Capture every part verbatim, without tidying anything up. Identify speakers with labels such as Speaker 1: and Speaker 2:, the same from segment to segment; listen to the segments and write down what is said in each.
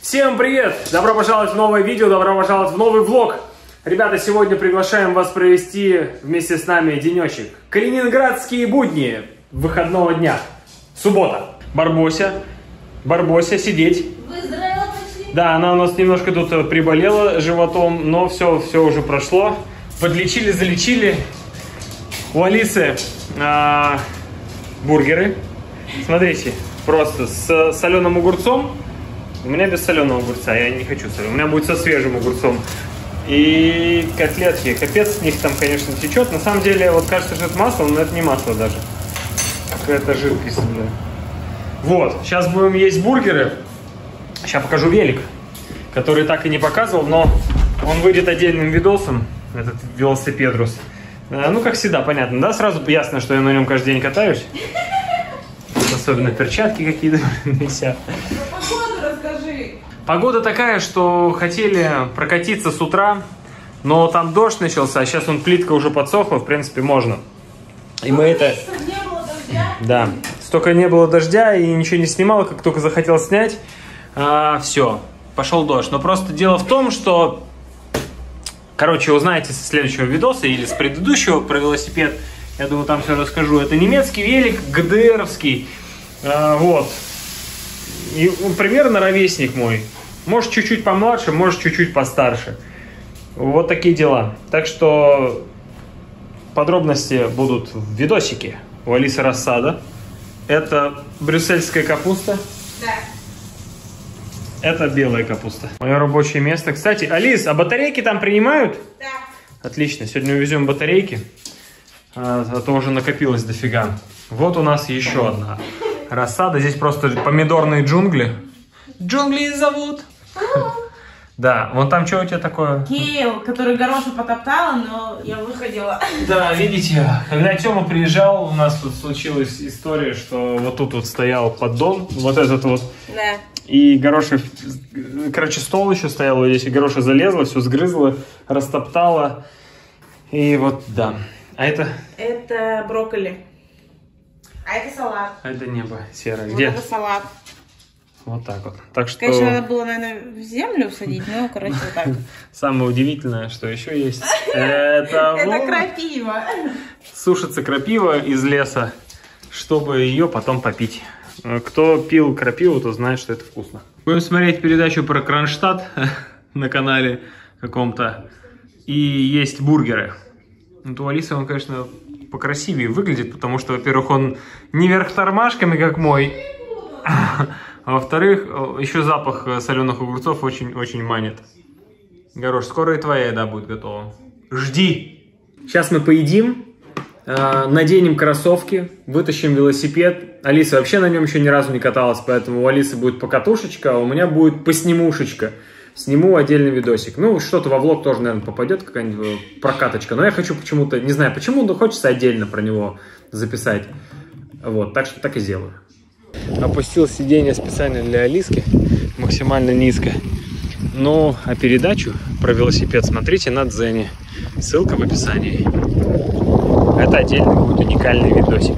Speaker 1: Всем привет! Добро пожаловать в новое видео, добро пожаловать в новый влог. Ребята, сегодня приглашаем вас провести вместе с нами денечек. Калининградские будни выходного дня. Суббота. Барбося. Барбося, сидеть.
Speaker 2: Выздоровела почти?
Speaker 1: Да, она у нас немножко тут приболела животом, но все, все уже прошло. Подлечили, залечили. У Алисы а, бургеры. Смотрите, просто с соленым огурцом. У меня без соленого огурца, я не хочу соленого. У меня будет со свежим огурцом. И котлетки. Капец с них там, конечно, течет. На самом деле, вот кажется, что это масло, но это не масло даже. Какая-то жидкость. Да. Вот, сейчас будем есть бургеры. Сейчас покажу велик, который так и не показывал, но он выйдет отдельным видосом, этот велосипедрус. Ну, как всегда, понятно, да? Сразу ясно, что я на нем каждый день катаюсь. Особенно перчатки какие-то висят.
Speaker 2: Погоду расскажи.
Speaker 1: Погода такая, что хотели прокатиться с утра, но там дождь начался, а сейчас он плитка уже подсохла, в принципе, можно. И мы это...
Speaker 2: Не было дождя.
Speaker 1: Да, столько не было дождя и ничего не снимал, как только захотел снять, а, все, пошел дождь. Но просто дело в том, что, короче, узнаете со следующего видоса или с предыдущего про велосипед, я думаю, там все расскажу. Это немецкий велик, ГДРовский, а, вот. И он примерно ровесник мой. Может, чуть-чуть помладше, может, чуть-чуть постарше. Вот такие дела. Так что подробности будут в видосике. У Алисы рассада. Это брюссельская капуста.
Speaker 2: Да.
Speaker 1: Это белая капуста. Мое рабочее место. Кстати, Алис, а батарейки там принимают?
Speaker 2: Да.
Speaker 1: Отлично. Сегодня увезем батарейки. А, а то уже накопилось дофига. Вот у нас еще одна рассада. Здесь просто помидорные джунгли. Джунгли зовут. Да, вон там что у тебя такое?
Speaker 2: Кейл, который горошек потоптала, но я выходила.
Speaker 1: Да, видите, когда Тёма приезжал, у нас тут случилась история, что вот тут вот стоял поддон, вот этот вот.
Speaker 2: Да.
Speaker 1: И горошек, короче, стол еще стоял вот здесь, и горошек залезла, все сгрызла, растоптала. И вот, да. А это?
Speaker 2: Это брокколи. А это салат.
Speaker 1: А это небо серое.
Speaker 2: Вот
Speaker 1: Где?
Speaker 2: это салат.
Speaker 1: Вот так вот. Так что...
Speaker 2: Конечно, надо было, наверное, в землю всадить, но, короче, вот так.
Speaker 1: Самое удивительное, что еще есть. Это
Speaker 2: Это крапива.
Speaker 1: Сушится крапива из леса, чтобы ее потом попить. Кто пил крапиву, то знает, что это вкусно. Будем смотреть передачу про Кронштадт на канале каком-то. И есть бургеры. Вот у Алисы он, конечно, покрасивее выглядит, потому что, во-первых, он не вверх тормашками, как мой. А во-вторых, еще запах соленых огурцов очень-очень манит. Горош, скоро и твоя еда будет готова. Жди! Сейчас мы поедим, наденем кроссовки, вытащим велосипед. Алиса вообще на нем еще ни разу не каталась, поэтому у Алисы будет покатушечка, а у меня будет поснимушечка. Сниму отдельный видосик. Ну, что-то во влог тоже, наверное, попадет, какая-нибудь прокаточка. Но я хочу почему-то, не знаю почему, но хочется отдельно про него записать. Вот, так что так и сделаю. Опустил сиденье специально для Алиски, максимально низко. Ну, а передачу про велосипед смотрите на Дзене. Ссылка в описании. Это отдельный будет уникальный видосик.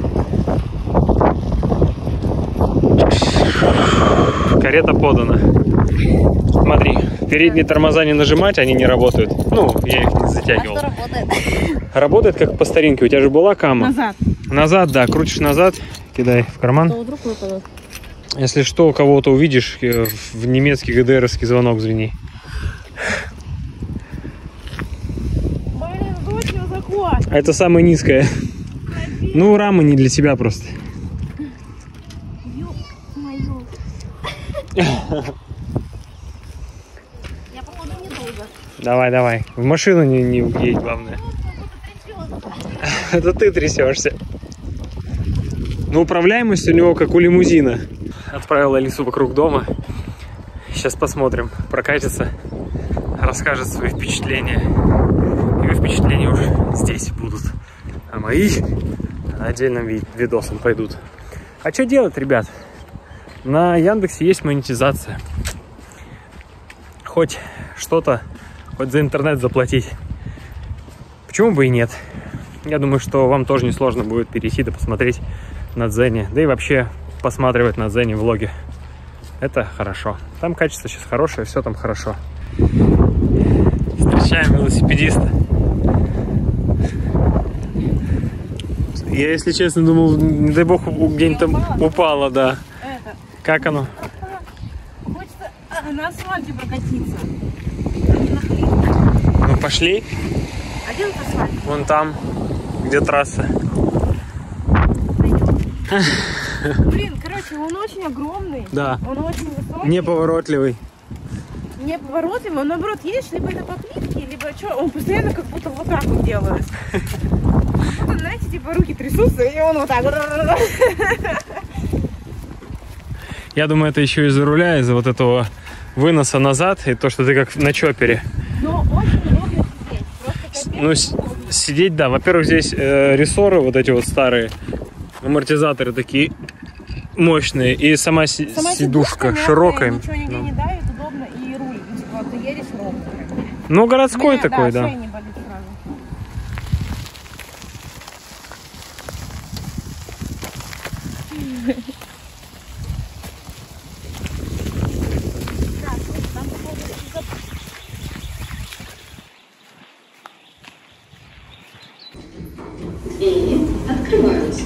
Speaker 1: Карета подана. Смотри, передние тормоза не нажимать, они не работают. Ну, я их не затягивал.
Speaker 2: А что работает?
Speaker 1: Работает как по старинке. У тебя же была кама?
Speaker 2: Назад.
Speaker 1: Назад, да. Крутишь назад, кидай в карман.
Speaker 2: То вдруг выпадет.
Speaker 1: Если что, у кого-то увидишь, в немецкий ГДРовский звонок звени.
Speaker 2: Блин, дочь ее захват.
Speaker 1: А это самая низкая. Ну, рама не для тебя просто.
Speaker 2: Ё-моё. Я, походу, недолго.
Speaker 1: Давай, давай. В машину не, не едь, главное. Это ты трясешься. Но управляемость у него как у лимузина. Отправил Алису вокруг дома. Сейчас посмотрим. Прокатится, расскажет свои впечатления. Его впечатления уже здесь будут. А мои отдельным вид видосом пойдут. А что делать, ребят? На Яндексе есть монетизация. Хоть что-то, хоть за интернет заплатить. Почему бы и нет? Я думаю, что вам тоже несложно будет перейти да посмотреть на Дзене. Да и вообще посматривать на Дзене влоги. Это хорошо. Там качество сейчас хорошее, все там хорошо. Встречаем велосипедиста. Я, если честно, думал, не дай бог, где-нибудь там упала, да.
Speaker 2: Это.
Speaker 1: Как оно?
Speaker 2: Хочется на асфальте прокатиться.
Speaker 1: Ну, пошли.
Speaker 2: А где тут асфальт?
Speaker 1: Вон там, где трасса.
Speaker 2: Блин, короче, он очень огромный.
Speaker 1: Да.
Speaker 2: Он очень высокий.
Speaker 1: Неповоротливый.
Speaker 2: Неповоротливый. Он, наоборот, едешь либо это по плитке, либо что. Он постоянно как будто вот так вот делает. Вот, знаете, типа руки трясутся, и он вот так вот.
Speaker 1: Я думаю, это еще из-за руля, из-за вот этого выноса назад, и то, что ты как на чопере.
Speaker 2: Но очень удобно сидеть. Просто
Speaker 1: Ну, с- сидеть, да. Во-первых, здесь э, рессоры, вот эти вот старые, амортизаторы такие мощные, и сама, си-
Speaker 2: Сама
Speaker 1: сидушка
Speaker 2: мягкая,
Speaker 1: широкая.
Speaker 2: Ничего нигде
Speaker 1: Ну.
Speaker 2: не давит, удобно, и руль. Ну, типа, ты едешь ровно.
Speaker 1: Ну, городской
Speaker 2: Меня,
Speaker 1: такой,
Speaker 2: да.
Speaker 1: да.
Speaker 2: Шея не болит сразу.
Speaker 3: Двери открываются.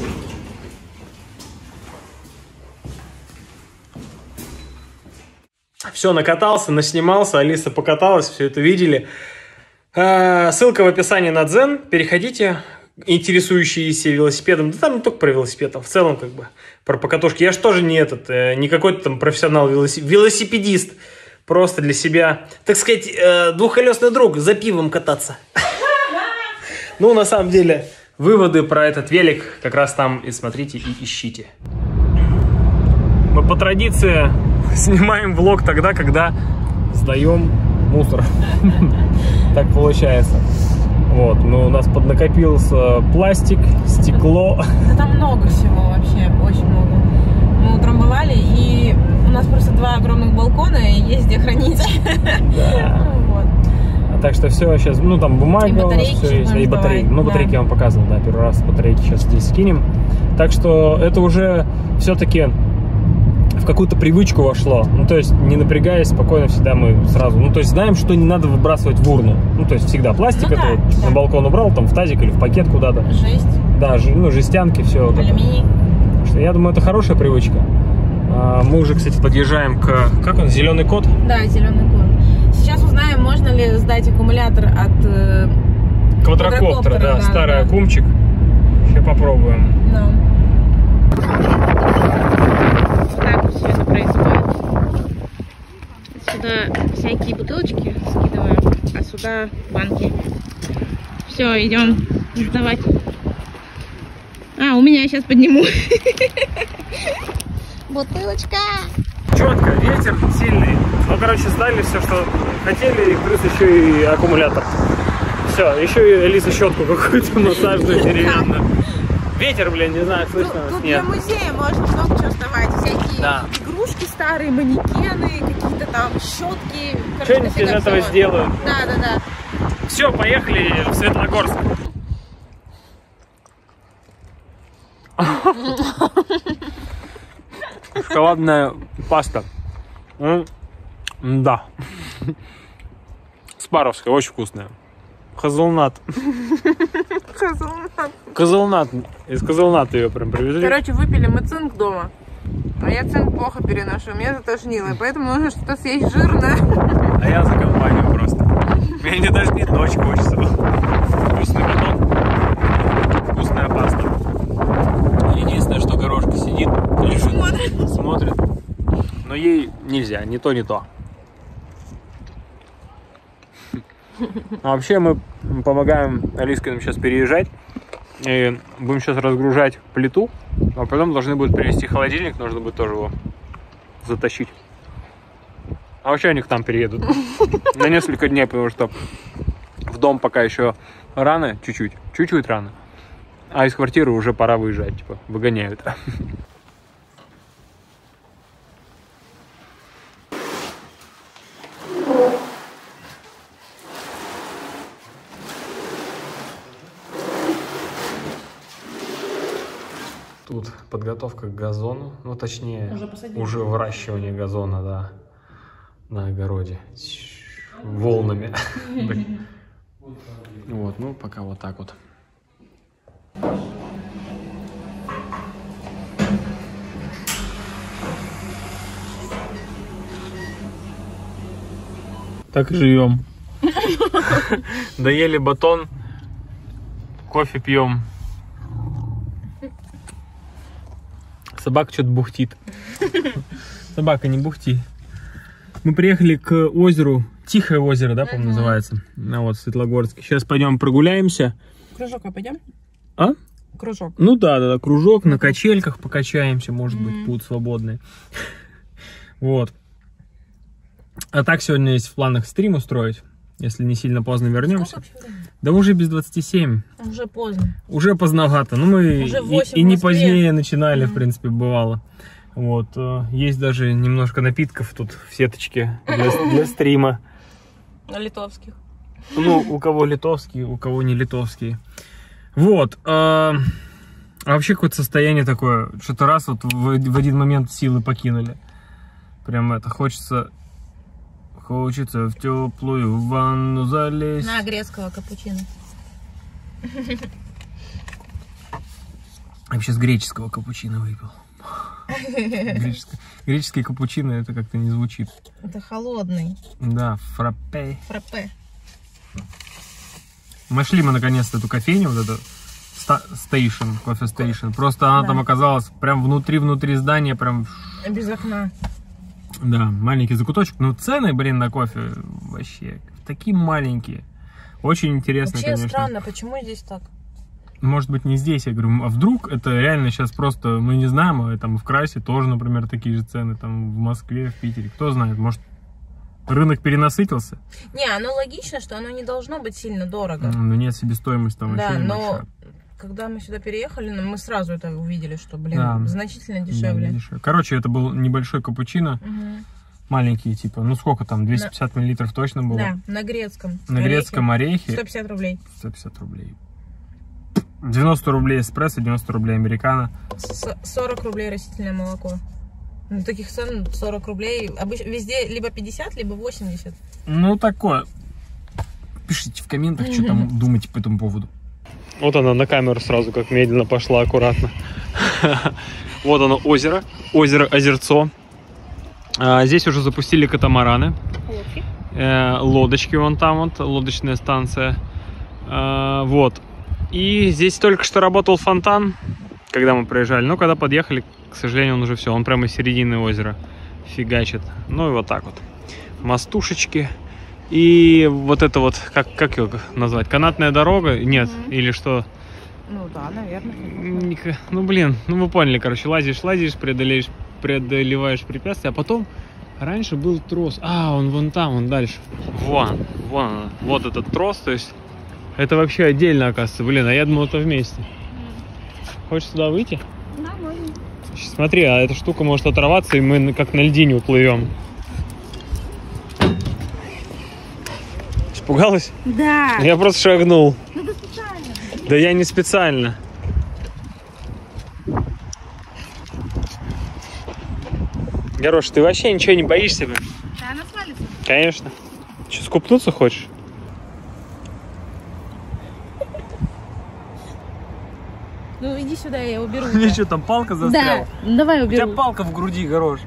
Speaker 1: Все, накатался, наснимался, Алиса покаталась, все это видели. А, ссылка в описании на Дзен. Переходите, интересующиеся велосипедом. Да там не только про велосипед, а в целом как бы про покатушки. Я же тоже не этот, э, не какой-то там профессионал велосип... велосипедист. Просто для себя, так сказать, э, двухколесный друг, за пивом кататься. Ну, на самом деле, выводы про этот велик как раз там и смотрите, и ищите. Мы по традиции снимаем влог тогда, когда сдаем мусор. Так получается. Вот, ну, у нас поднакопился пластик, стекло.
Speaker 2: Да там много всего вообще, очень много. Мы утром бывали, и у нас просто два огромных балкона, и есть где хранить.
Speaker 1: Да.
Speaker 2: Вот.
Speaker 1: А так что все сейчас, ну там бумага
Speaker 2: И
Speaker 1: у нас
Speaker 2: батарейки
Speaker 1: все есть,
Speaker 2: будем
Speaker 1: и батарейки.
Speaker 2: сдавать,
Speaker 1: Ну,
Speaker 2: да.
Speaker 1: батарейки я вам показывал, да, первый раз батарейки сейчас здесь скинем. Так что это уже все-таки в какую-то привычку вошло. Ну, то есть, не напрягаясь, спокойно всегда мы сразу... Ну, то есть, знаем, что не надо выбрасывать в урну. Ну, то есть, всегда пластик,
Speaker 2: Ну,
Speaker 1: это
Speaker 2: да,
Speaker 1: вот
Speaker 2: да.
Speaker 1: на балкон убрал, там, в тазик или в пакет куда-то.
Speaker 2: Жесть,
Speaker 1: Да, жи- ну, жестянки, все. Вот это.
Speaker 2: алюминий.
Speaker 1: Так что я думаю, это хорошая привычка. А, мы уже, кстати, подъезжаем к... Как он? Зеленый кот?
Speaker 2: Да, зеленый код. Сейчас узнаем, можно ли сдать аккумулятор от э,
Speaker 1: Квадрокоптер, да,
Speaker 2: да,
Speaker 1: старый
Speaker 2: да.
Speaker 1: аккумчик. Сейчас попробуем.
Speaker 2: Да. Так все это происходит. Сюда всякие бутылочки скидываем, а сюда банки. Все, идем сдавать. А, у меня сейчас подниму. Бутылочка.
Speaker 1: Четко, ветер сильный. Ну, короче, сдали все, что хотели, и плюс еще и аккумулятор. Все, еще и Алиса щетку какую-то массажную деревянную. Ветер, блин, не знаю, слышно
Speaker 2: Тут,
Speaker 1: нас,
Speaker 2: тут
Speaker 1: нет.
Speaker 2: для музея можно много чего сдавать. Всякие
Speaker 1: Да.
Speaker 2: игрушки старые, манекены, какие-то там щетки. Короче,
Speaker 1: Что-нибудь из
Speaker 2: дофига
Speaker 1: этого
Speaker 2: всего.
Speaker 1: сделают.
Speaker 2: Да, да, да.
Speaker 1: Все, поехали в Светлогорск. Шоколадная паста. М, Да. Спаровская, очень вкусная. Хазелнат. Козелнат. Из козелната ее прям привезли.
Speaker 2: Короче, выпили мы цинк дома. А я цинк плохо переношу, меня затошнило. Поэтому нужно что-то съесть жирное.
Speaker 1: А я за компанию просто. Мне не даже не дочка хочется. Вкусный батон. Вкусная паста. Единственное, что горошка сидит, лежит,
Speaker 2: Смотрит.
Speaker 1: смотрит. Но ей нельзя, ни то, ни то. А вообще мы помогаем Алиске нам сейчас переезжать. И будем сейчас разгружать плиту. А потом должны будут привезти холодильник. Нужно будет тоже его затащить. А вообще они к нам переедут на несколько дней, потому что в дом пока еще рано, чуть-чуть, чуть-чуть рано. А из квартиры уже пора выезжать, типа, выгоняют. Тут подготовка к газону, ну точнее,
Speaker 2: Уже посадили.
Speaker 1: уже выращивание газона, да, на огороде, волнами. Вот, ну пока вот так вот. Так и живем. Доели батон, кофе пьем. Собака что-то бухтит. Собака, не бухти. Мы приехали к озеру, Тихое озеро, да, по-моему, называется. Ну вот, в Светлогорске. Сейчас пойдем прогуляемся.
Speaker 2: Кружок а пойдем?
Speaker 1: А?
Speaker 2: Кружок.
Speaker 1: Ну да, да, да, кружок, на качельках покачаемся, может быть, будут свободные. Вот. А так сегодня есть в планах стрим устроить, если не сильно поздно вернемся. Да уже без двадцати семи.
Speaker 2: Уже поздно.
Speaker 1: Уже поздновато. Ну мы
Speaker 2: Уже
Speaker 1: и, и не позднее начинали, mm-hmm. в принципе, бывало. Вот. Есть даже немножко напитков тут в сеточке для, для стрима.
Speaker 2: Литовских.
Speaker 1: Ну, у кого литовские, у кого не литовские. Вот. А, а вообще какое-то состояние такое, что-то раз вот в, в один момент силы покинули. Прям это, хочется... Хочется в теплую ванну залезть.
Speaker 2: На грецкого капучино.
Speaker 1: Я сейчас греческого капучино выпил. Греческое, греческий капучино, это как-то не звучит.
Speaker 2: Это холодный.
Speaker 1: Да, фраппе.
Speaker 2: Фраппе.
Speaker 1: Нашли мы наконец-то эту кофейню, вот эту стейшн, кофе стейшн. Просто она да. там оказалась прям внутри-внутри здания, прям...
Speaker 2: Без окна.
Speaker 1: Да, маленький закуточек. Но цены, блин, на кофе вообще такие маленькие. Очень интересно,
Speaker 2: вообще
Speaker 1: конечно.
Speaker 2: Странно, почему здесь так?
Speaker 1: Может быть, не здесь, я говорю, а вдруг это реально сейчас просто, мы не знаем, а там в Красе тоже, например, такие же цены, там в Москве, в Питере, кто знает, может, рынок перенасытился?
Speaker 2: Не, оно логично, что оно не должно быть сильно дорого.
Speaker 1: Но нет, себестоимость там
Speaker 2: да,
Speaker 1: вообще
Speaker 2: но
Speaker 1: небольшая.
Speaker 2: Когда мы сюда переехали, мы сразу это увидели, что, блин,
Speaker 1: да.
Speaker 2: значительно дешевле.
Speaker 1: Да, дешевле. Короче, это был небольшой капучино, угу. маленький, типа, ну сколько там, двести пятьдесят на... миллилитров точно было?
Speaker 2: Да, на грецком.
Speaker 1: На грецком орехи.
Speaker 2: сто пятьдесят рублей.
Speaker 1: сто пятьдесят рублей. девяносто рублей эспрессо, девяносто рублей американо.
Speaker 2: сорок рублей растительное молоко. Ну, таких цен сорок рублей. Обычно везде либо пятьдесят, либо восемьдесят.
Speaker 1: Ну, такое. Пишите в комментах, что там думаете по этому поводу. Вот она на камеру сразу как медленно пошла, аккуратно. Вот оно озеро. Озеро Озерцо. Здесь уже запустили катамараны.
Speaker 2: Лодки.
Speaker 1: Лодочки вон там вот, лодочная станция. Вот. И здесь только что работал фонтан, когда мы проезжали. Но когда подъехали, к сожалению, он уже все. Он прямо из середины озера фигачит. Ну и вот так вот. Мостушечки. И вот это вот, как, как ее назвать? Канатная дорога? Нет. Mm-hmm. Или что?
Speaker 2: Ну да, наверное.
Speaker 1: Ну блин, ну вы поняли, короче, лазишь, лазишь, преодолеешь, преодолеваешь препятствия. А потом раньше был трос. А, он вон там, он дальше. Вон, вон, вот этот трос, то есть... Это вообще отдельно, оказывается. Блин, а я думал, это вместе. Хочешь сюда выйти?
Speaker 2: Да, можно.
Speaker 1: Смотри, а эта штука может оторваться, и мы как на льдине уплывем. Испугалась?
Speaker 2: Да.
Speaker 1: Я просто шагнул.
Speaker 2: Ну ты специально.
Speaker 1: Да я не специально. Горош, ты вообще ничего не боишься, блин?
Speaker 2: Да, она свалится.
Speaker 1: Конечно. Что, скупнуться хочешь?
Speaker 2: Ну иди сюда, я уберу.
Speaker 1: Мне что, там палка застряла?
Speaker 2: Да, давай уберу.
Speaker 1: У тебя палка в груди, Горош.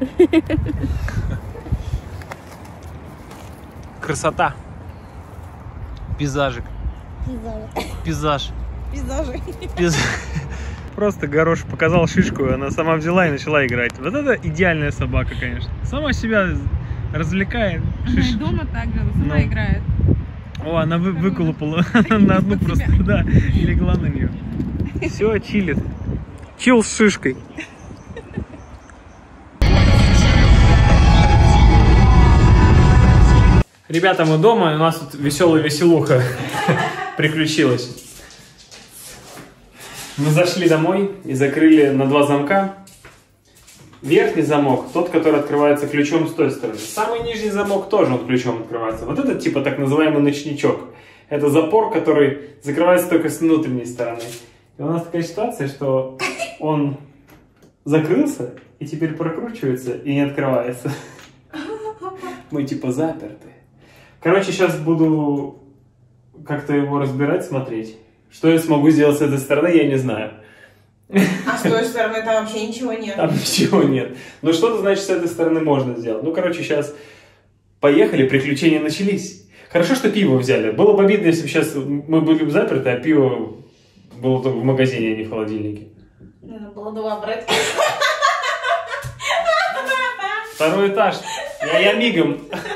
Speaker 1: Красота. Пейзажик. Пейзаж.
Speaker 2: Пейзажи.
Speaker 1: Пейзаж. Просто Горош показал шишку, и она сама взяла и начала играть. Вот это идеальная собака, конечно. Сама себя развлекает.
Speaker 2: Она и дома так же, сама ну. играет.
Speaker 1: О, она вы, выколупала на одну просто, да, и легла на нее. Все, чилит. Чил с шишкой. Ребята, мы дома, у нас тут веселая веселуха приключилась. Мы зашли домой и закрыли на два замка. Верхний замок, тот, который открывается ключом с той стороны. Самый нижний замок тоже он ключом открывается. Вот этот типа так называемый ночничок. Это запор, который закрывается только с внутренней стороны. И у нас такая ситуация, что он закрылся и теперь прокручивается и не открывается. Мы типа заперты. Короче, сейчас буду как-то его разбирать, смотреть. Что я смогу сделать с этой стороны, я не знаю.
Speaker 2: А с той стороны там вообще ничего нет.
Speaker 1: Там ничего нет. Но что-то, значит, с этой стороны можно сделать. Ну, короче, сейчас поехали, приключения начались. Хорошо, что пиво взяли. Было бы обидно, если бы сейчас мы были бы заперты, а пиво было только в магазине, а не в холодильнике.
Speaker 2: Надо было два брать.
Speaker 1: Второй этаж. Я, я мигом.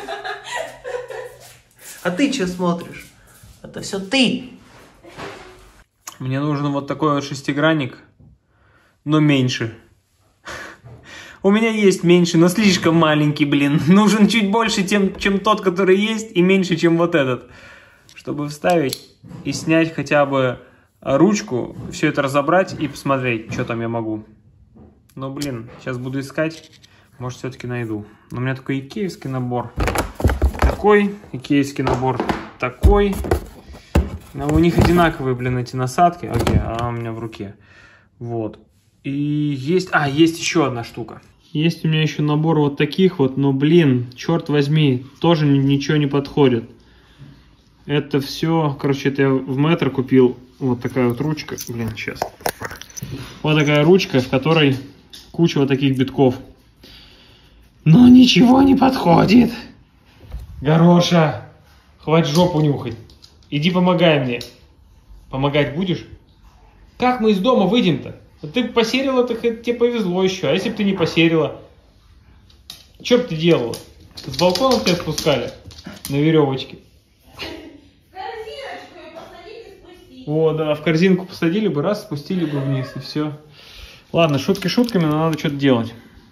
Speaker 1: А ты что смотришь? Это все ты. Мне нужен вот такой вот шестигранник, но меньше. У меня есть меньше, но слишком маленький, блин. Нужен чуть больше, тем, чем тот, который есть, и меньше, чем вот этот. Чтобы вставить и снять хотя бы ручку, все это разобрать и посмотреть, что там я могу. Но, блин, сейчас буду искать. Может, все-таки найду. Но у меня такой икеевский набор. Такой икеевский набор. Такой. Но у них одинаковые, блин, эти насадки. Окей, а у меня в руке. Вот. И есть... А, есть еще одна штука. Есть у меня еще набор вот таких вот, но, блин, черт возьми, тоже ничего не подходит. Это все, короче, это я в Метро купил. Вот такая вот ручка. Блин, сейчас. Вот такая ручка, в которой куча вот таких битков. Но ничего не подходит. Гороша, хватит жопу нюхать. Иди помогай мне. Помогать будешь? Как мы из дома выйдем-то? Ты посерила, так тебе повезло еще. А если бы ты не посерила? Что бы ты делала? С балкона тебя спускали на веревочке?
Speaker 2: Корзиночку и посадили, спустили.
Speaker 1: О, да, в корзинку посадили бы, раз, спустили бы вниз, и все. Ладно, шутки шутками, но надо что-то делать.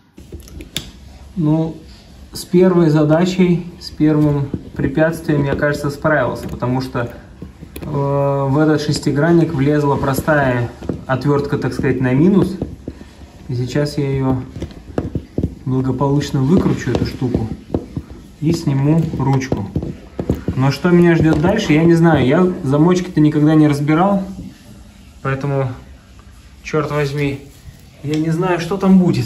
Speaker 1: Ну, с первой задачей, с первым препятствием я, кажется, справился, потому что э, в этот шестигранник влезла простая отвертка, так сказать, на минус. И сейчас я ее благополучно выкручу, эту штуку, и сниму ручку. Но что меня ждет дальше, я не знаю. Я замочки-то никогда не разбирал, поэтому, черт возьми, я не знаю, что там будет.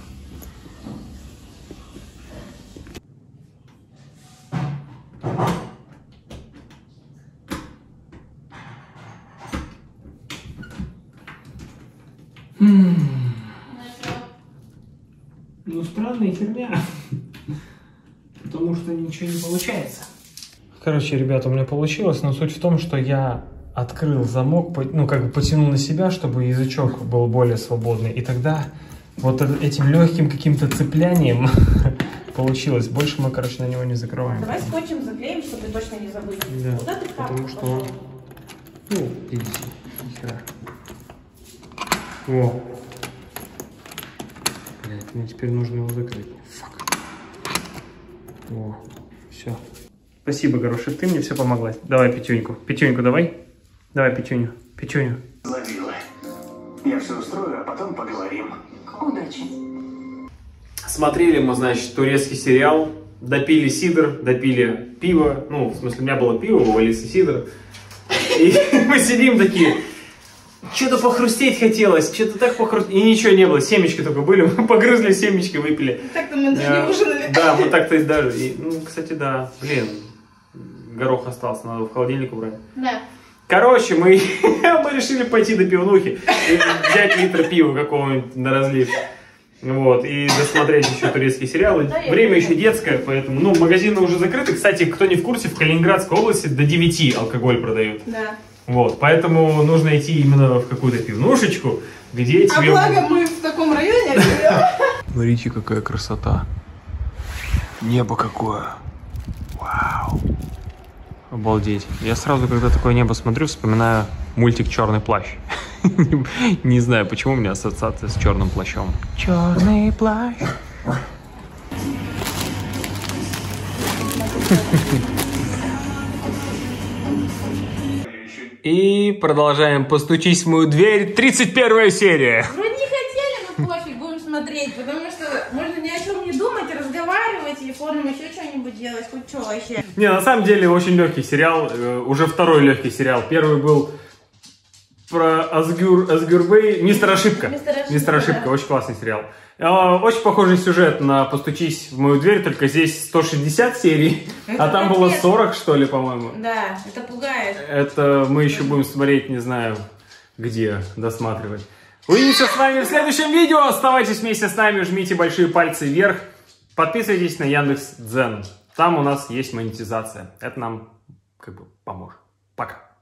Speaker 1: Ну, странная херня, потому что ничего не получается. Короче, ребята, у меня получилось, но суть в том, что я открыл замок, ну, как бы потянул на себя, чтобы язычок был более свободный, и тогда вот этим легким каким-то цеплянием получилось. Больше мы, короче, на него не закрываем.
Speaker 2: Давай скотчем заклеим, чтобы точно не забыли.
Speaker 1: Да,
Speaker 2: куда ты
Speaker 1: потому что он... Ну, видите, нихера. О. Блять, мне теперь нужно его закрыть. Фак. О, все. Спасибо, Горошек, ты мне все помогла. Давай пятюньку. Пятюньку давай. Давай пятюню. Пятюню.
Speaker 4: Ловила. Я все устрою, а потом поговорим.
Speaker 3: Удачи.
Speaker 1: Смотрели мы, значит, турецкий сериал. Допили сидр, допили пиво. Ну, в смысле, у меня было пиво, у Алисы сидр. И мы сидим такие... Что-то похрустеть хотелось, что-то так похрустеть. И ничего не было, семечки только были, мы погрызли семечки, выпили.
Speaker 2: Так-то мы даже не ужинали.
Speaker 1: Да, мы так-то и даже. И, ну, кстати, да, блин, горох остался, надо в холодильник убрать.
Speaker 2: Да.
Speaker 1: Короче, мы, мы решили пойти до пивнухи и взять литр пива какого-нибудь на разлив. Вот, и досмотреть еще турецкие сериалы.
Speaker 2: Да,
Speaker 1: время еще детское, поэтому, ну, магазины уже закрыты. Кстати, кто не в курсе, в Калининградской области до девяти алкоголь продают.
Speaker 2: Да.
Speaker 1: Вот, поэтому нужно идти именно в какую-то пивнушечку, где тебе...
Speaker 2: А благо мы в таком районе живем.
Speaker 1: Смотрите, какая красота. Небо какое. Вау. Обалдеть. Я сразу, когда такое небо смотрю, вспоминаю мультик «Черный плащ». Не знаю, почему у меня ассоциация с черным плащом. Черный плащ. И продолжаем «Постучись в мою дверь», тридцать первая серия.
Speaker 2: Вроде не хотели, но пофиг, будем смотреть, потому что можно ни о чем не думать, разговаривать, телефоном еще что-нибудь делать, хоть что вообще.
Speaker 1: Не, на самом деле очень легкий сериал, э, уже второй легкий сериал. Первый был про Азгюр, Азгюрбей. Мистер Ошибка.
Speaker 2: Мистер Ошибка,
Speaker 1: Мистер Ошибка.
Speaker 2: да.
Speaker 1: Очень классный сериал. Очень похожий сюжет на «Постучись в мою дверь», только здесь сто шестьдесят серий,
Speaker 2: Это
Speaker 1: а там
Speaker 2: капец.
Speaker 1: было сорок, что ли, по-моему.
Speaker 2: Да, это пугает.
Speaker 1: Это мы еще будем смотреть, не знаю, где досматривать. Увидимся с вами в следующем видео. Оставайтесь вместе с нами, жмите большие пальцы вверх. Подписывайтесь на Яндекс.Дзен. Там у нас есть монетизация. Это нам как бы поможет. Пока.